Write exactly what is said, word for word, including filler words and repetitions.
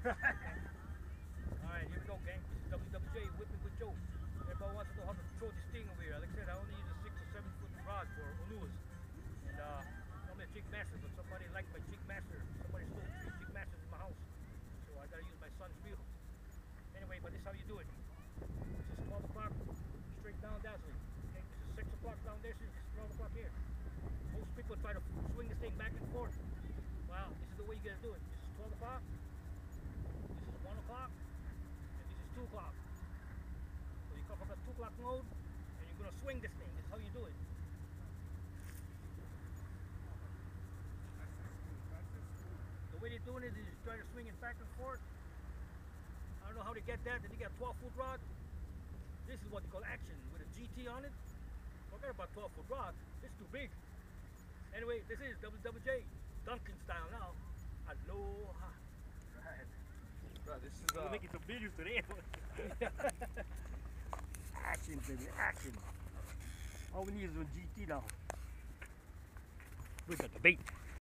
Alright, here we go, gang. This is W W J Whipping with Joe. Everybody wants to know how to throw this thing over here. Like I said, I only use a six or seven foot rod for lures. And uh, I'm a jig master, but somebody liked my jig master. Somebody stole three jig masters in my house. So I gotta use my son's reel. Anyway, but this is how you do it. This is twelve o'clock, straight down dazzling. Okay, this is six o'clock down there, so this is twelve o'clock here. Most people try to swing this thing back and forth. Wow, this is the way you gotta do it. This is twelve o'clock, this is one o'clock, and this is two o'clock. So you come from the two o'clock mode, and you're gonna swing this thing. This is how you do it. The way they're doing it is you try to swing it back and forth. I don't know how to get that. Then you got a twelve foot rod. This is what they call action with a G T on it. Forget about twelve foot rod. It's too big. Anyway, this is W W J Dunking style now. Aloha. Right. Bro, this is uh, We're making some videos today. Action, baby, action. All we need is a G T now. We got the bait.